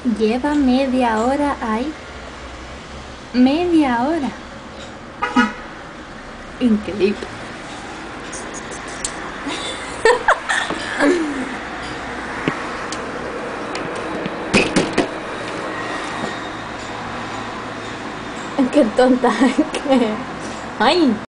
Lleva media hora ahí. Media hora. Increíble. Qué tonta. Ay.